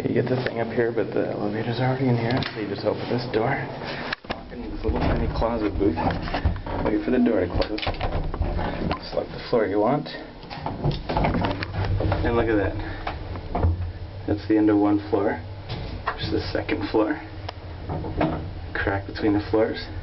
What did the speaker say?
You get the thing up here, but the elevator's already in here, so you just open this door, walk into this little tiny closet booth, wait for the door to close, select the floor you want, and look at that. That's the end of one floor. There's the second floor. Crack between the floors.